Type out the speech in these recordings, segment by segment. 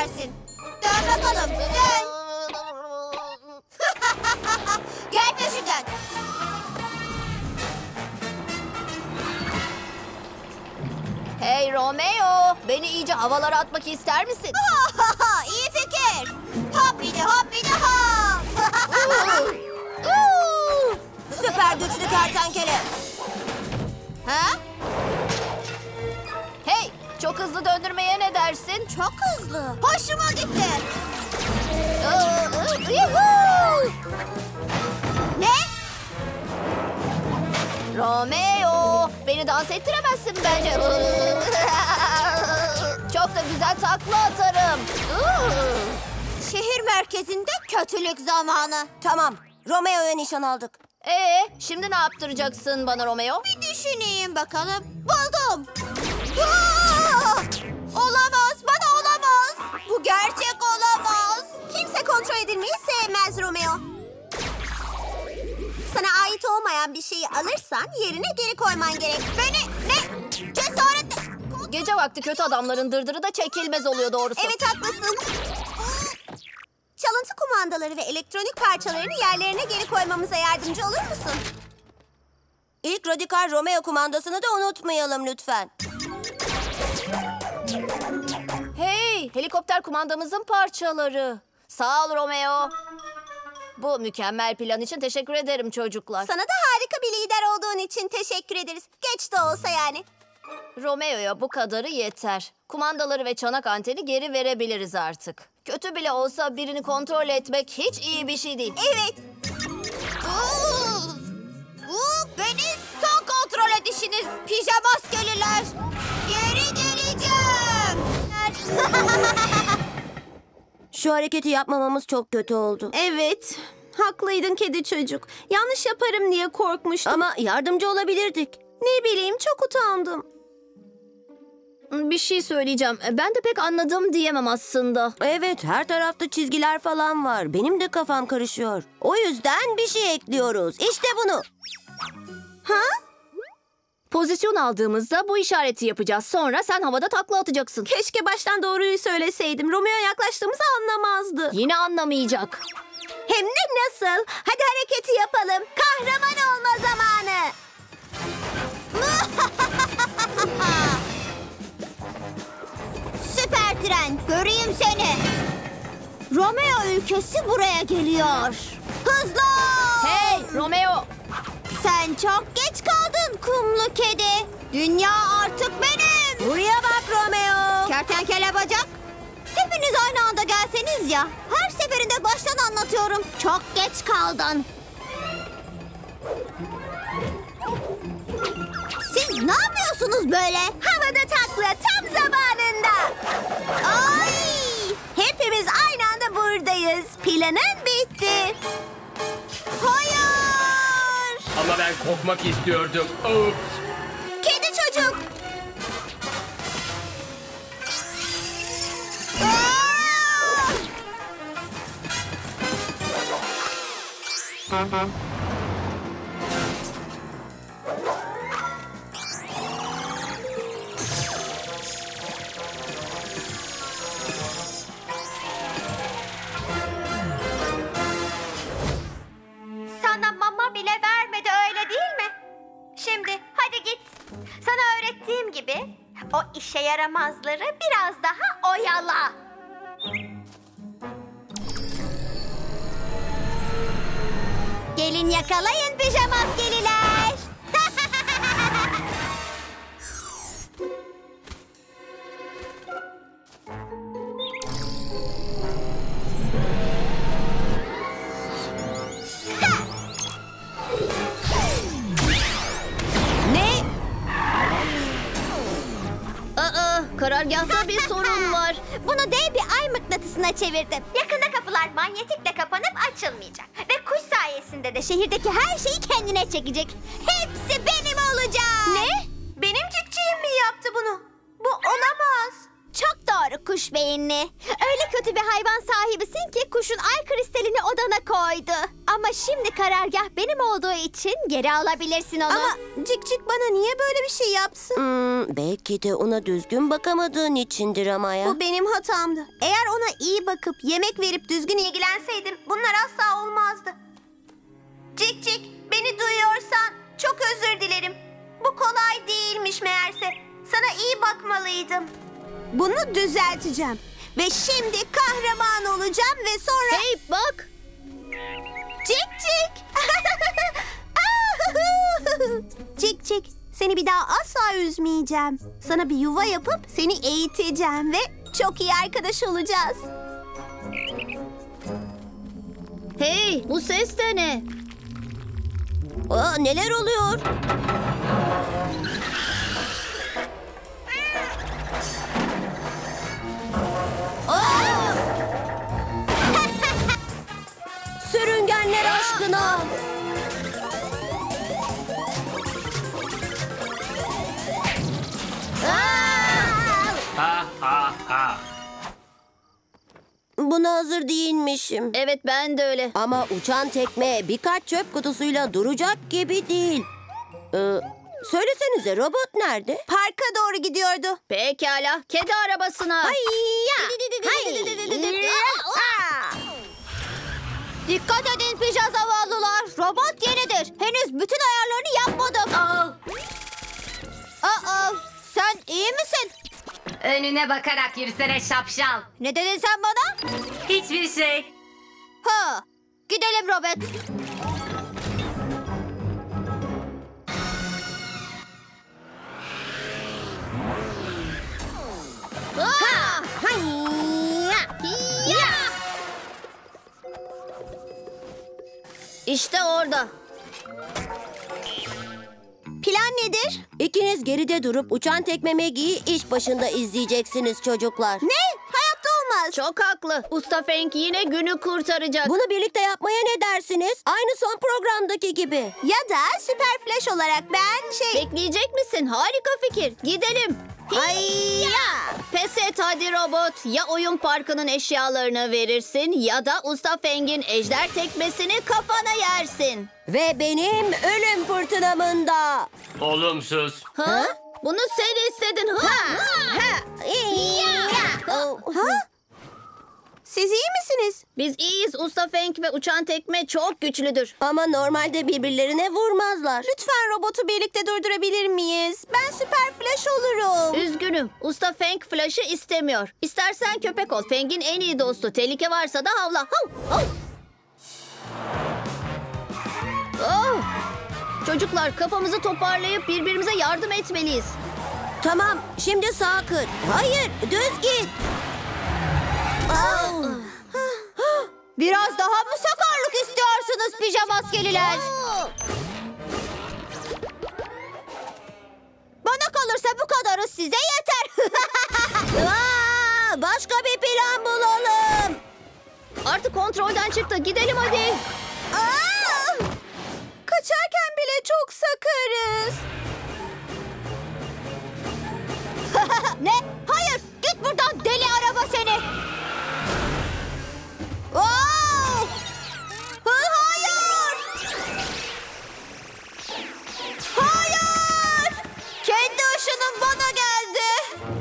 edersin. Dön bakalım, dön. Gel peşinden. Hey Romeo, beni iyice havalara atmak ister misin? İyi fikir. Hoppidi hoppidi hop. Süper güçlü kertenkele. Ha? Hey, çok hızlı döndürmeye ne dersin? Çok hızlı. Hoşuma gitti. Ne? Romeo, beni dans ettiremezsin bence. Çok da güzel takla atarım. Şehir merkezinde kötülük zamanı. Tamam, Romeo'ya nişan aldık. Şimdi ne yaptıracaksın bana Romeo? Bir düşüneyim bakalım. Buldum. Olamaz, bana olamaz. Bu gerçek olamaz. Kimse kontrol edilmeyi sevmez Romeo. Sana ait olmayan bir şeyi alırsan yerine geri koyman gerek. Beni ne? Cesaretle. Gece vakti kötü adamların dırdırı da çekilmez oluyor doğrusu. Evet haklısın. Çalıntı kumandaları ve elektronik parçalarını yerlerine geri koymamıza yardımcı olur musun? İlk radikal Romeo kumandasını da unutmayalım lütfen. Hey, helikopter kumandamızın parçaları. Sağ ol Romeo. Bu mükemmel plan için teşekkür ederim çocuklar. Sana da harika bir lider olduğun için teşekkür ederiz. Geç de olsa yani. Romeo'ya bu kadarı yeter. Kumandaları ve çanak anteni geri verebiliriz artık. Kötü bile olsa birini kontrol etmek hiç iyi bir şey değil. Evet. Beni son kontrol edişiniz pijamaskeliler. Geri geleceğim. Şu hareketi yapmamamız çok kötü oldu. Evet. Haklıydın kedi çocuk. Yanlış yaparım diye korkmuştum. Ama yardımcı olabilirdik. Ne bileyim çok utandım. Bir şey söyleyeceğim. Ben de pek anladım diyemem aslında. Evet, her tarafta çizgiler falan var. Benim de kafam karışıyor. O yüzden bir şey ekliyoruz. İşte bunu. Ha? Pozisyon aldığımızda bu işareti yapacağız. Sonra sen havada takla atacaksın. Keşke baştan doğruyu söyleseydim. Romeo yaklaştığımızı anlamazdı. Yine anlamayacak. Hem de nasıl? Hadi hareketi yapalım. Kahraman olma zamanı. Süper tren, göreyim seni. Romeo ülkesi buraya geliyor. Hızlı! Hey Romeo! Sen çok geç kaldın kumlu kedi. Dünya artık benim. Buraya bak Romeo. Kertenkele bacak. Hepiniz aynı anda gelseniz ya. Her seferinde baştan anlatıyorum. Çok geç kaldın. Siz ne yapıyorsunuz böyle? Havada takla tam zamanında. Ay! Hepimiz aynı anda buradayız. Planın bitti. Hayır! Ama ben kopmak istiyordum. Oops. Kedi çocuk. Sana mama bile vermedi öyle değil mi? Şimdi hadi git. Sana öğrettiğim gibi o işe yaramazları biraz daha oyala. Gelin yakalayın pijamaskeliler. Ne? Karargahta bir sorun var. Bunu dev bir ay mıknatısına çevirdim. Yakında kapılar manyetikle kapanıp açılmayacak. Ve kuş sayesinde de şehirdeki her şeyi kendine çekecek. Hepsi benim olacak. Ne? Benim cikciğim mi yaptı bunu? Bu olamaz. Çok doğru kuş beyinli. Öyle kötü bir hayvan sahibisin ki kuşun ay kristalini odana koydu. Ama şimdi karargah benim olduğu için geri alabilirsin onu. Ama Cik bana niye böyle bir şey yapsın? Belki de ona düzgün bakamadığın içindir ama ya. Bu benim hatamdı. Eğer ona iyi bakıp yemek verip düzgün ilgilenseydim bunlar asla olmazdı. Cik, beni duyuyorsan çok özür dilerim. Bu kolay değilmiş meğerse. Sana iyi bakmalıydım. Bunu düzelteceğim. Ve şimdi kahraman olacağım ve sonra... Hey bak. Cik. Cik, seni bir daha asla üzmeyeceğim. Sana bir yuva yapıp seni eğiteceğim ve çok iyi arkadaş olacağız. Hey, bu ses de ne? Aa, neler oluyor? Sürüngenler aşkına. Ha ha ha. Buna hazır değilmişim. Evet, ben de öyle. Ama uçan tekme birkaç çöp kutusuyla duracak gibi değil. Söylesenize, robot nerede? Parka doğru gidiyordu. Pekala, kedi arabasına. Dikkat edin pija zavallılar. Robot yenidir. Henüz bütün ayarlarını yapmadım. Aa, sen iyi misin? Önüne bakarak yürüsene şapşal. Ne dedin sen bana? Hiçbir şey. Ha, gidelim Robert. İşte orada. Plan nedir? İkiniz geride durup uçan tekme Maggie'yi iş başında izleyeceksiniz çocuklar. Ne? Hayatta olmaz. Çok haklı. Usta Frank yine günü kurtaracak. Bunu birlikte yapmaya ne dersiniz? Aynı son programdaki gibi. Ya da Süper Flash olarak ben Bekleyecek misin? Harika fikir. Gidelim. Pes et hadi robot. Ya oyun parkının eşyalarını verirsin ya da Usta Feng'in ejder tekmesini kafana yersin. Ve benim ölüm fırtınamında. Olumsuz. Ha? Bunu sen istedin. Siz iyi misiniz? Biz iyiyiz. Usta Feng ve uçan tekme çok güçlüdür. Ama normalde birbirlerine vurmazlar. Lütfen robotu birlikte durdurabilir miyiz? Ben Süper Flash olurum. Üzgünüm. Usta Feng Flash'ı istemiyor. İstersen köpek ol. Feng'in en iyi dostu. Tehlike varsa da havla. Hav, hav. Oh! Çocuklar, kafamızı toparlayıp birbirimize yardım etmeliyiz. Tamam, şimdi sağa kır. Hayır, düz git. Biraz daha mı sakarlık istiyorsunuz pijamaskeliler? Bana kalırsa bu kadarı size yeter. Başka bir plan bulalım. Artık kontrolden çıktı. Gidelim hadi. Kaçarken bile çok sakarız. Ne? Hayır, git buradan deli araba seni. Hayır! Hayır! Kendi ışınım bana geldi.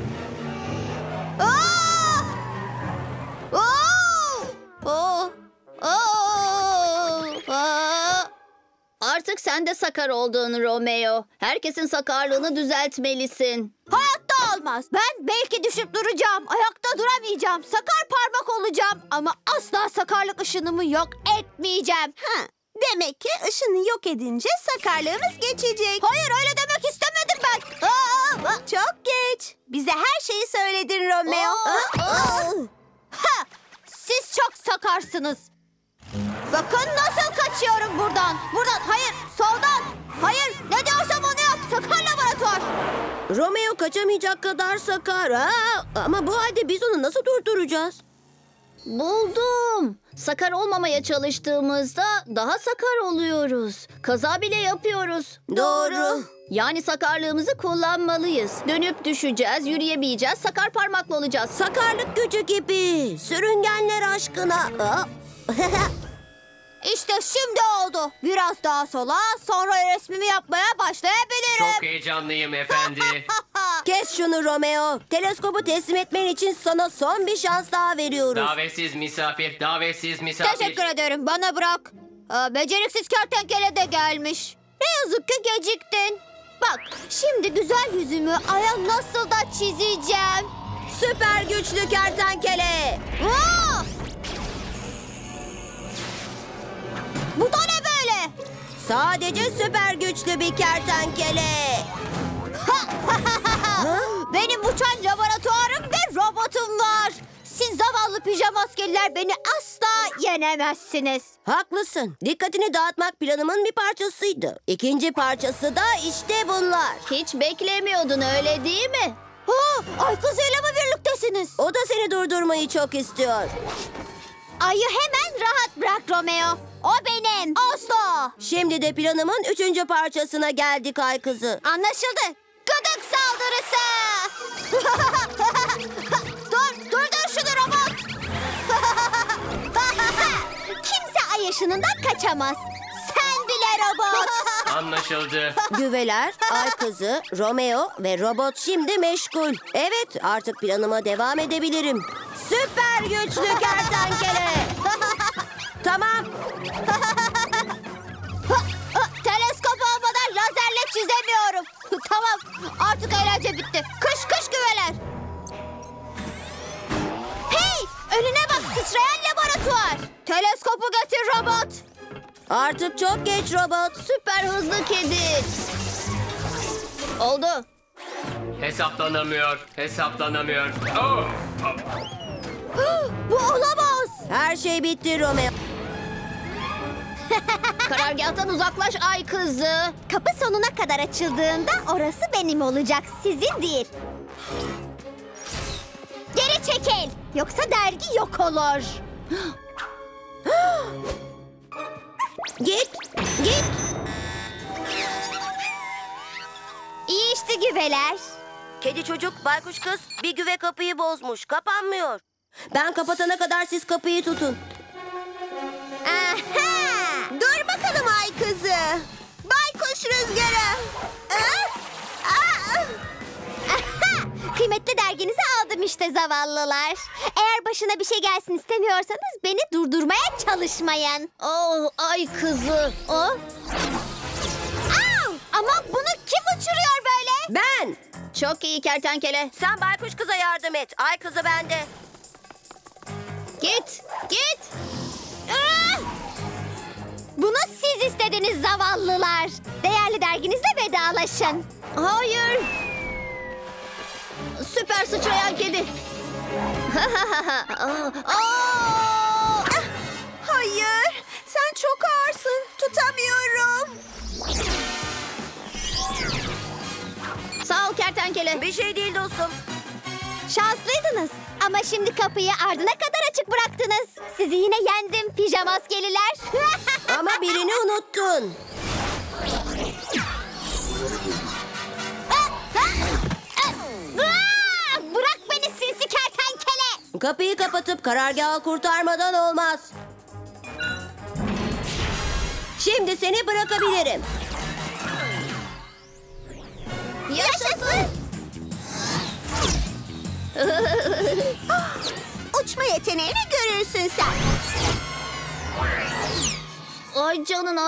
Artık sen de sakar oldun Romeo. Herkesin sakarlığını düzeltmelisin. Hayatta olmaz. Ben belki düşüp duracağım. Ayakta duramayacağım. Sakar parmak olacağım. Ama asla sakarlık ışınımı yok etmeyeceğim. Demek ki ışını yok edince sakarlığımız geçecek. Hayır, öyle demek istemedim ben. Çok geç. Bize her şeyi söyledin Romeo. Ha! Siz çok sakarsınız. Bakın nasıl kaçıyorum buradan. Buradan, hayır, soldan. Hayır, ne diyorsam onu yap. Sakar laboratuvar. Romeo kaçamayacak kadar sakar. Ama bu halde biz onu nasıl durduracağız? Buldum. Sakar olmamaya çalıştığımızda daha sakar oluyoruz. Kaza bile yapıyoruz. Doğru. Yani sakarlığımızı kullanmalıyız. Dönüp düşeceğiz, yürüyemeyeceğiz, sakar parmaklı olacağız. Sakarlık gücü gibi. Sürüngenler aşkına. İşte şimdi oldu. Biraz daha sola, sonra resmimi yapmaya başlayabilirim. Çok heyecanlıyım efendi. Kes şunu Romeo. Teleskobu teslim etmen için sana son bir şans daha veriyoruz. Davetsiz misafir, davetsiz misafir. Teşekkür ederim. Bana bırak. Beceriksiz kertenkele de gelmiş. Ne yazık ki geciktin. Bak, şimdi güzel yüzümü aya nasıl da çizeceğim. Süper güçlü kertenkele. Aa! Bu da ne böyle? Sadece süper güçlü bir kertenkele. Benim uçan laboratuvarım ve robotum var. Siz zavallı pijama askeriler beni asla yenemezsiniz. Haklısın. Dikkatini dağıtmak planımın bir parçasıydı. İkinci parçası da işte bunlar. Hiç beklemiyordun öyle değil mi? Ay kızıyla mı birliktesiniz? O da seni durdurmayı çok istiyor. Ayı hemen rahat bırak Romeo. O benim. Asla. Şimdi de planımın üçüncü parçasına geldik ay kızı. Anlaşıldı. Gıdık saldırısı. dur şunu robot. Kimse ay ışınından kaçamaz. Sen bile robot. Anlaşıldı. Güveler, ay kızı, Romeo ve robot şimdi meşgul. Evet, artık planıma devam edebilirim. Süper güçlü kertenkele. Tamam. Teleskop olmadan lazerle çizemiyorum. Tamam, artık eğlence bitti. Kış güveler. Hey, önüne bak, sıçrayan laboratuvar. Teleskopu getir robot. Artık çok geç robot. Süper hızlı kedi. Oldu. Hesaplanamıyor. Oh! Bu olamaz. Her şey bitti Romeo. Karargâhtan uzaklaş ay kızı. Kapı sonuna kadar açıldığında orası benim olacak, sizin değil. Geri çekil, yoksa dergi yok olur. Git. İyi işte güveler. Kedi çocuk, baykuş kız bir güve kapıyı bozmuş. Kapanmıyor. Ben kapatana kadar siz kapıyı tutun. Aha! Dur bakalım ay kızı. Baykuş rüzgarı. Aha! Kıymetli derginizi aldım işte zavallılar. Eğer başına bir şey gelsin istemiyorsanız beni durdurmaya çalışmayın. Oh ay kızı. Au! Ama bunu kim uçuruyor böyle? Ben. Çok iyi kertenkele. Sen baykuş kıza yardım et. Ay kızı bende. Git. Ah! Bunu siz istediniz zavallılar. Değerli derginizle vedalaşın. Hayır. Süper sıçrayan kedi. Hayır, sen çok ağırsın. Tutamıyorum. Sağ ol kertenkele. Bir şey değil dostum. Şanslıydınız. Ama şimdi kapıyı ardına kadar açık bıraktınız. Sizi yine yendim pijama askeriler. Ama birini unuttun. Bırak beni sinsi kertenkele. Kapıyı kapatıp karargahı kurtarmadan olmaz. Şimdi seni bırakabilirim. Yaşasın. Uçma yeteneğini görürsün sen. Ay canına.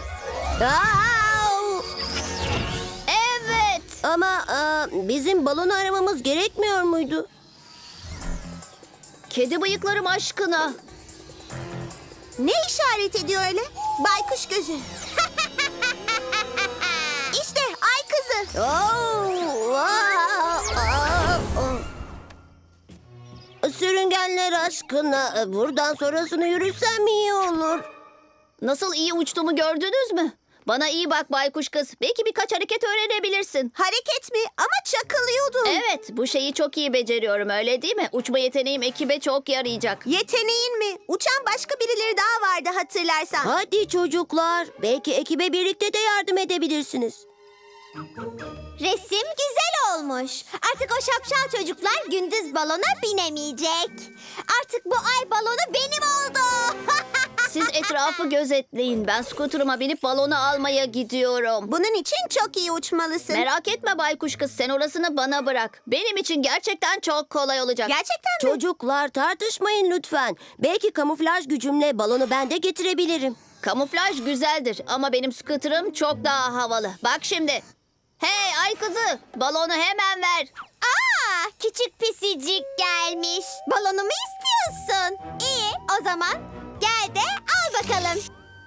Au! Evet. Ama bizim balonu aramamız gerekmiyor muydu? Kedi bıyıklarım aşkına. Ne işaret ediyor öyle? Baykuş gözü. İşte ay kızı. Sürüngenler aşkına buradan sonrasını yürüsem iyi olur. Nasıl iyi uçtuğumu gördünüz mü? Bana iyi bak baykuş kız. Belki birkaç hareket öğrenebilirsin. Hareket mi? Ama çakılıyordum. Evet, bu şeyi çok iyi beceriyorum, öyle değil mi? Uçma yeteneğim ekibe çok yarayacak. Yeteneğin mi? Uçan başka birileri daha vardı hatırlarsan. Hadi çocuklar. Belki ekibe birlikte de yardım edebilirsiniz. Resim güzel olmuş. Artık o şapşal çocuklar gündüz balona binemeyecek. Artık bu ay balonu benim oldu. Siz etrafı gözetleyin. Ben skuterıma binip balonu almaya gidiyorum. Bunun için çok iyi uçmalısın. Merak etme baykuş kız, sen orasını bana bırak. Benim için gerçekten çok kolay olacak. Gerçekten mi? Çocuklar tartışmayın lütfen. Belki kamuflaj gücümle balonu ben de getirebilirim. Kamuflaj güzeldir ama benim skuterım çok daha havalı. Bak şimdi. Hey ay kızı, balonu hemen ver. Aa, küçük pisicik gelmiş. Balonumu istiyorsun. İyi, o zaman gel de al bakalım.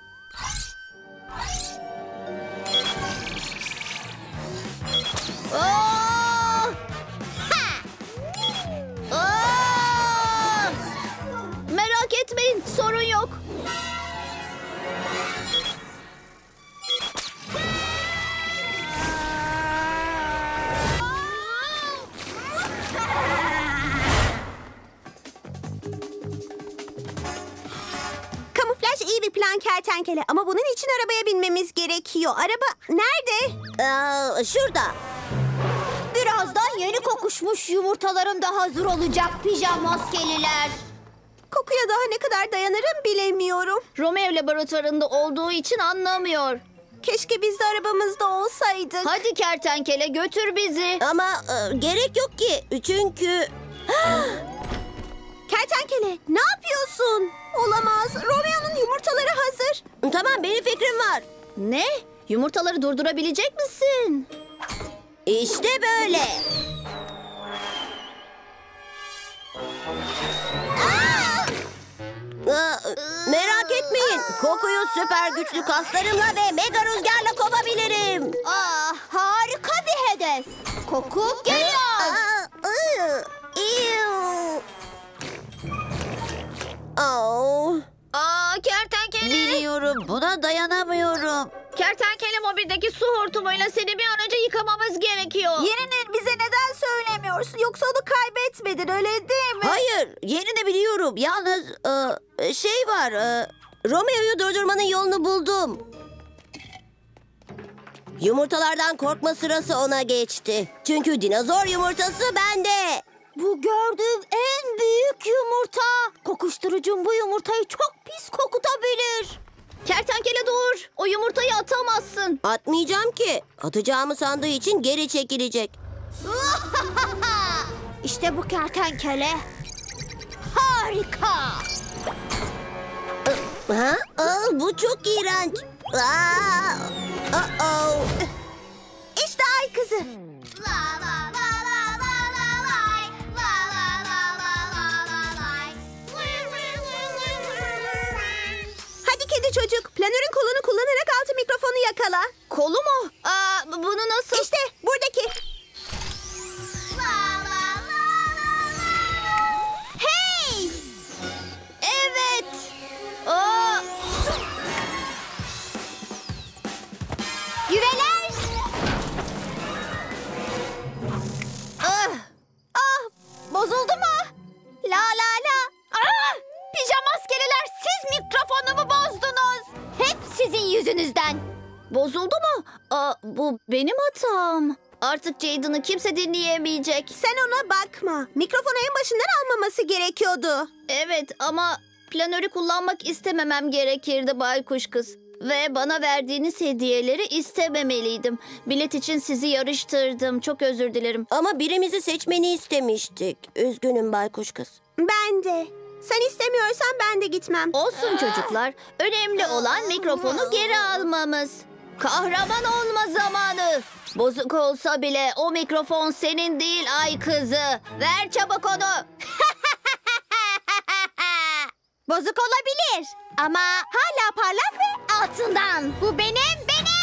Oo! Aa! Merak etmeyin, sorun yok. Kamuflaj iyi bir plan kertenkele ama bunun için arabaya binmemiz gerekiyor. Araba nerede? Şurada. Birazdan yeni kokuşmuş yumurtalarım da hazır olacak pijamaskeliler. Kokuya daha ne kadar dayanırım bilemiyorum. Romeo laboratuvarında olduğu için anlamıyor. Keşke biz de arabamızda olsaydık. Hadi kertenkele, götür bizi. Ama gerek yok ki. Çünkü... Kertenkele ne yapıyorsun? Olamaz. Romeo'nun yumurtaları hazır. Tamam, benim fikrim var. Ne? Yumurtaları durdurabilecek misin? İşte böyle. Merak etmeyin. Kokuyu süper güçlü kaslarımla ve mega rüzgarla kovabilirim. Ah, harika bir hedef. Koku geliyor. Kertenkele. Biliyorum, buna dayanamıyorum. Kertenkele mobildeki su hortumuyla seni bir an önce yıkamamız gerekiyor. Yerini bize neden söylemiyorsun? Yoksa onu kaybetmedin öyle değil mi? Hayır, yerini biliyorum. Yalnız şey var. Romeo'yu durdurmanın yolunu buldum. Yumurtalardan korkma sırası ona geçti. Çünkü dinozor yumurtası bende. Bu gördüğüm en büyük yumurta. Kokuşturucum bu yumurtayı çok pis kokutabilir. Kertenkele dur. O yumurtayı atamazsın. Atmayacağım ki. Atacağımı sandığı için geri çekilecek. İşte bu kertenkele. Harika. Ha? Bu çok iğrenç. İşte ay kızı. Hadi kedi çocuk. Planörün kolunu kullanarak altı mikrofonu yakala. Kolu mu? Bunu nasıl? İşte buradaki. Hey! Evet. Aa, Güveler. Bozuldu mu? La la la. Pijamaskeliler, siz mikrofonumu bozdunuz. Hep sizin yüzünüzden. bozuldu mu? Bu benim hatam. Artık Jaden'ı kimse dinleyemeyecek. Sen ona bakma. Mikrofonu en başından almaması gerekiyordu. Evet ama planörü kullanmak istememem gerekirdi baykuş kız. Ve bana verdiğiniz hediyeleri istememeliydim. Bilet için sizi yarıştırdım. Çok özür dilerim. Ama birimizi seçmeni istemiştik. Üzgünüm baykuş kız. Ben de. Sen istemiyorsan ben de gitmem. Olsun çocuklar. Önemli olan mikrofonu geri almamız. Kahraman olma zamanı. Bozuk olsa bile o mikrofon senin değil ay kızı. Ver çabuk onu. Bozuk olabilir ama hala parlak ve altından. Bu benim.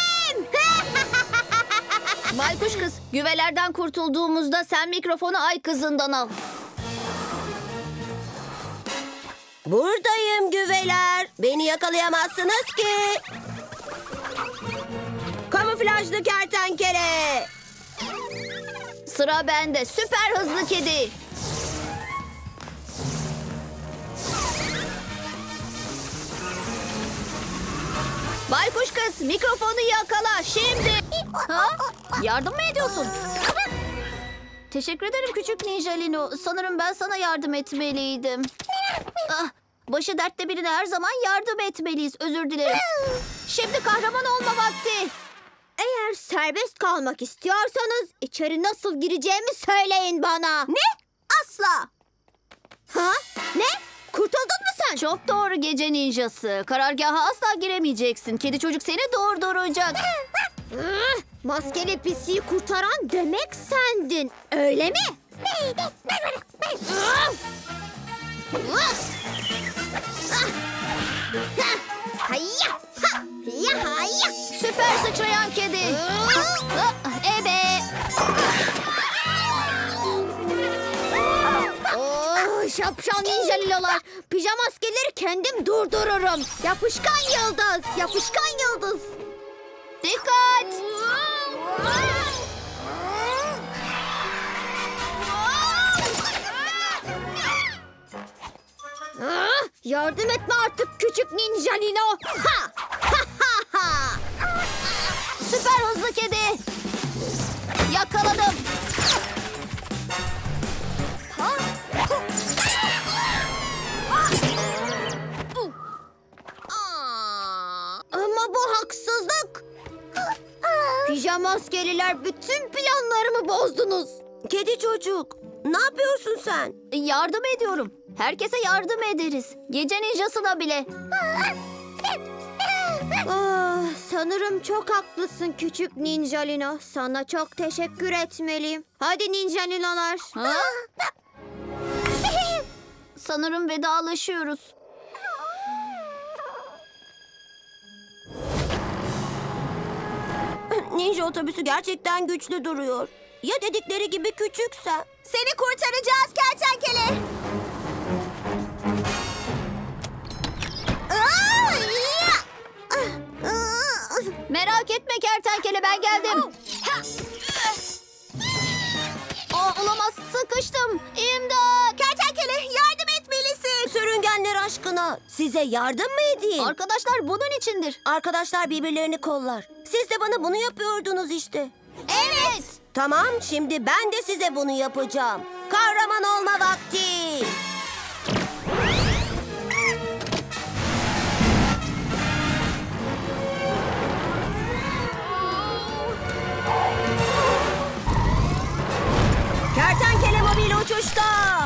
Baykuş kız, güvelerden kurtulduğumuzda sen mikrofonu ay kızından al. Buradayım güveler. Beni yakalayamazsınız ki. Kamuflajlı kertenkele. Sıra bende. Süper hızlı kedi. Baykuş kız, mikrofonu yakala şimdi. Ha? Yardım mı ediyorsun? Teşekkür ederim küçük Ninja Lino. Sanırım ben sana yardım etmeliydim. Ah, başı dertte birine her zaman yardım etmeliyiz. Özür dilerim. Şimdi kahraman olma vakti. Eğer serbest kalmak istiyorsanız içeri nasıl gireceğimi söyleyin bana. Ne? Asla. Ha? Ne? Kurtuldun mu sen? Çok doğru gece ninjası. Karargaha asla giremeyeceksin. Kedi çocuk seni durduracak. Maskeli pisiyi kurtaran demek sendin. Öyle mi? Hayya! Ha! Ya hayya! Süper sıçrayan kedi. Ebe. Oh, şapşal ninja lilolar. Pijama askerleri kendim durdururum. Yapışkan yıldız. Yapışkan yıldız. Dikkat. Yardım etme artık küçük ninja Lino. Ha! Ha ha ha! Süper hızlı kedi. Yakaladım. Ama bu haksızlık. Pijama askeriler bütün planlarımı bozdunuz. Kedi çocuk, ne yapıyorsun sen? Yardım ediyorum. Herkese yardım ederiz. Gece ninjasına bile. Sanırım çok haklısın küçük ninja Lino. Sana çok teşekkür etmeliyim. Hadi ninja Lino'lar. Ha? Sanırım vedalaşıyoruz. Ninja otobüsü gerçekten güçlü duruyor. Ya dedikleri gibi küçükse? Seni kurtaracağız kertenkele. Merak etme kertenkele, ben geldim. Aa, olamaz, sıkıştım. İmdat. Kertenkele yardım etmelisin. Sürüngenler aşkına size yardım mı edeyim? Arkadaşlar bunun içindir. Arkadaşlar birbirlerini kollar. Siz de bana bunu yapıyordunuz işte. Evet. Tamam, şimdi ben de size bunu yapacağım. Kahraman olma vakti. Kertenkele mobil uçuşta.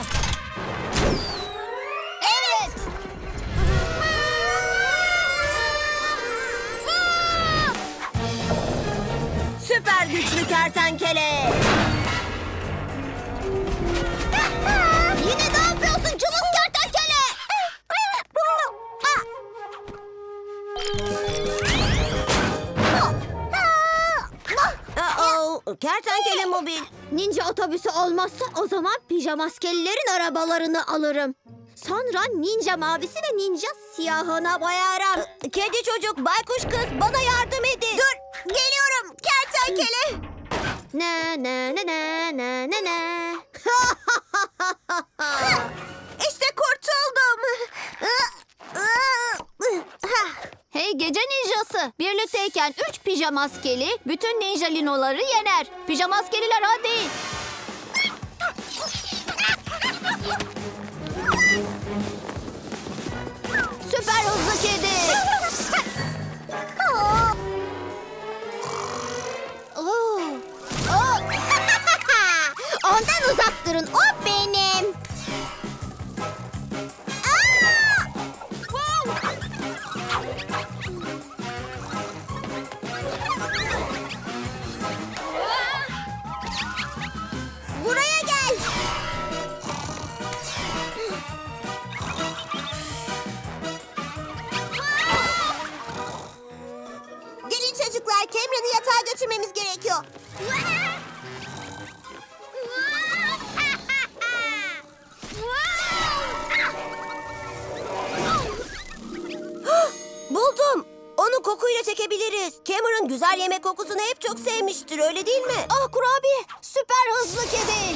Evet. Süper güçlü kertenkele. Yine ne yapıyorsun cılız kertenkele? Kertenkele mobil. Ninja otobüsü olmazsa o zaman pijama askerilerin arabalarını alırım. Sonra ninja mavisi ve ninja siyahına boyarım. Kedi çocuk, baykuş kız, bana yardım edin. Dur, geliyorum kertenkele. Ne ne ne ne ne ne ne. İşte kurtuldum. Hey gece ninjası. Birlikteyken 3 pijama askeri bütün ninja linoları yener. Pijama askeriler hadi. Süper hızlı kedi. Oo. Oo. Ondan uzak durun, o benim. Buraya gel. Gelin çocuklar, Cameron'ı yatağa götürmemiz gerekiyor. Buldum. Onu kokuyla çekebiliriz. Cameron güzel güzel yemek kokusunu hep çok sevmiştir, öyle değil mi? Ah kurabiye, süper hızlı kedi.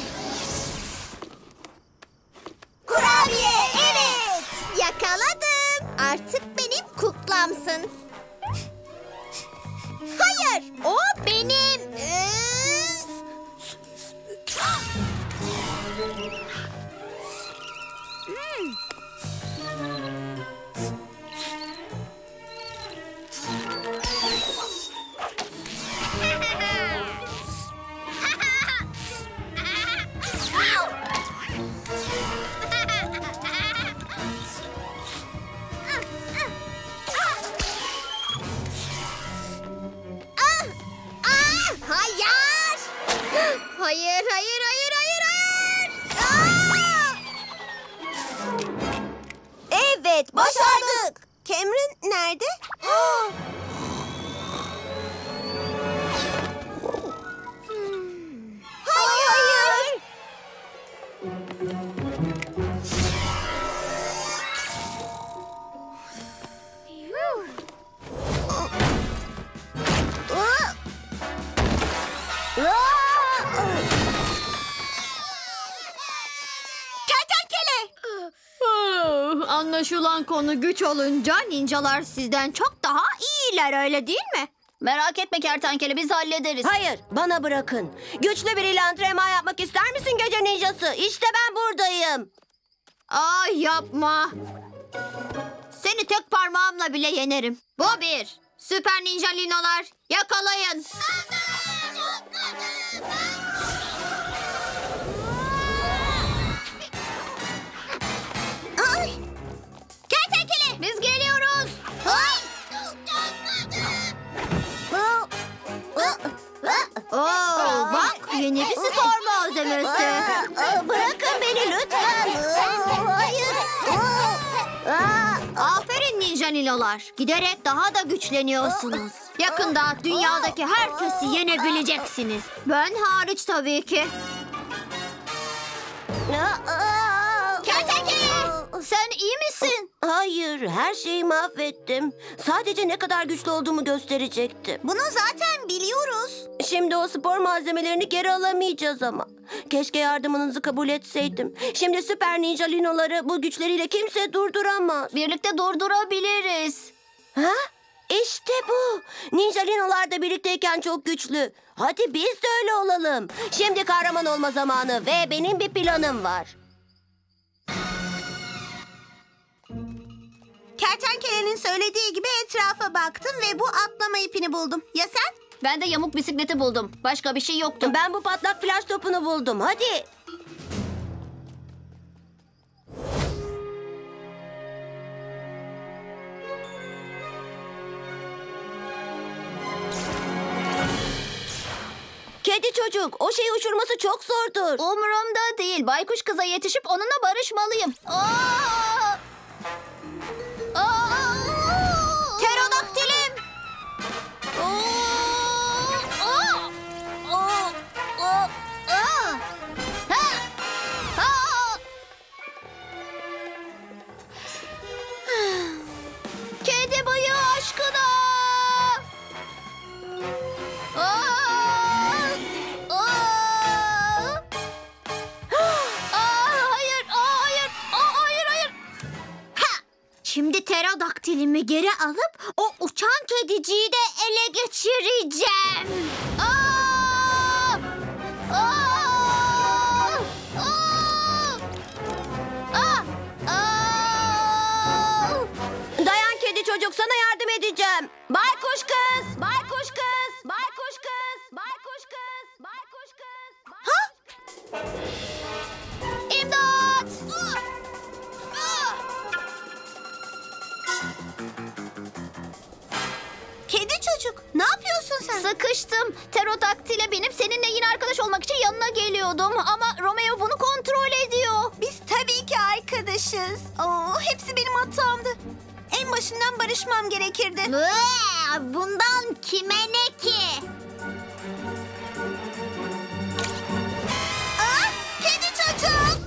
Kurabiye, evet. Yakaladım. Artık benim kuklamsın. Hayır, o benim. Hayır. Hayır, hayır, hayır, hayır, hayır. Evet, başardık. Cameron nerede? Hayır. Anlaşılan konu güç olunca ninjalar sizden çok daha iyiler, öyle değil mi? Merak etme kertenkele, biz hallederiz. Hayır, bana bırakın. Güçlü biriyle antrenman yapmak ister misin gece ninjası? İşte ben buradayım. Ay yapma. Seni tek parmağımla bile yenerim. Bu bir. Süper ninja linolar, yakalayın. Kertenkele, biz geliyoruz. Oo, bak yeni bir spor malzemesi. Bırakın beni lütfen. Hayır. Aferin ninja nilolar. Giderek daha da güçleniyorsunuz. Yakında dünyadaki herkesi yenebileceksiniz. Ben hariç tabii ki. Kertenkele, sen iyi misin? Hayır, her şeyi mahvettim. Sadece ne kadar güçlü olduğumu gösterecektim. Bunu zaten biliyoruz. Şimdi o spor malzemelerini geri alamayacağız ama. Keşke yardımınızı kabul etseydim. Şimdi süper ninja linoları bu güçleriyle kimse durduramaz. Birlikte durdurabiliriz. Ha? İşte bu. Ninja linolar da birlikteyken çok güçlü. Hadi biz de öyle olalım. Şimdi kahraman olma zamanı ve benim bir planım var. Kertenkelenin söylediği gibi etrafa baktım ve bu atlama ipini buldum. Ya sen? Ben de yamuk bisikleti buldum. Başka bir şey yoktu. Ben bu patlak flash topunu buldum. Hadi. Kedi çocuk, o şeyi uçurması çok zordur. Umurumda değil. Baykuş kıza yetişip onunla barışmalıyım. Pterodaktilim. Kedi bıyığı aşkına. Şimdi pterodaktilimi geri alıp o uçan kediciyi de ele geçireceğim. Dayan kedi çocuk, sana yardım edeceğim. Baykuş kız, baykuş kız, baykuş kız, baykuş kız, baykuş kız. Ha? İmdat! Kedi çocuk, ne yapıyorsun sen? Sıkıştım. Pterodaktile binip seninle yine arkadaş olmak için yanına geliyordum. Ama Romeo bunu kontrol ediyor. Biz tabii ki arkadaşız. Hepsi benim hatamdı. En başından barışmam gerekirdi. Bundan kime ne ki? Kedi çocuk!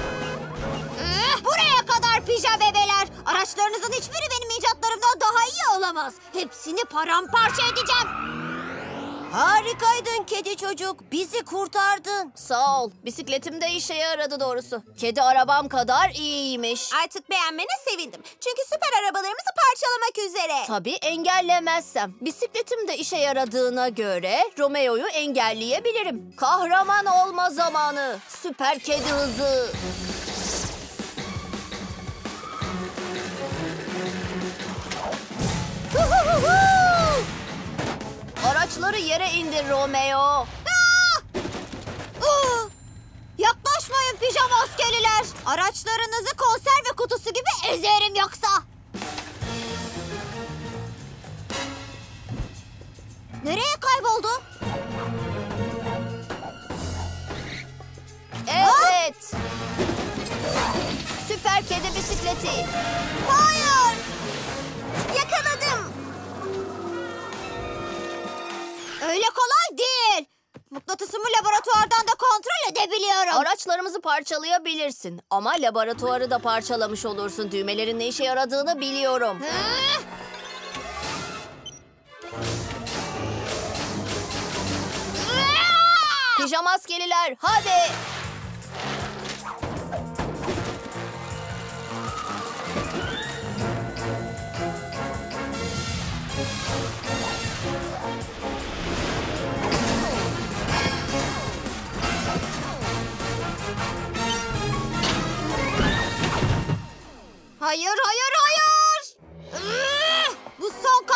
Buraya kadar pija bebeler. Araçlarınızın hiçbiri benim icatlarımdan daha iyi olamaz. Hepsini paramparça edeceğim. Harikaydın kedi çocuk. Bizi kurtardın. Sağ ol. Bisikletim de işe yaradı doğrusu. Kedi arabam kadar iyiymiş. Artık beğenmene sevindim. Çünkü süper arabalarımızı parçalamak üzere. Tabii engellemezsem. Bisikletim de işe yaradığına göre Romeo'yu engelleyebilirim. Kahraman olma zamanı. Süper kedi hızı. Araçları yere indir Romeo. Yaklaşmayın pijama askeriler. Araçlarınızı konserve kutusu gibi ezerim yoksa. Nereye kayboldu? Evet. Süper kedi bisikleti. Hayır. Yakaladım. Öyle kolay değil. Mıknatısımı laboratuvardan da kontrol edebiliyorum. Araçlarımızı parçalayabilirsin ama laboratuvarı da parçalamış olursun. Düğmelerin ne işe yaradığını biliyorum. Hı? Pijama askeriler hadi. Hayır, hayır, hayır. Bu son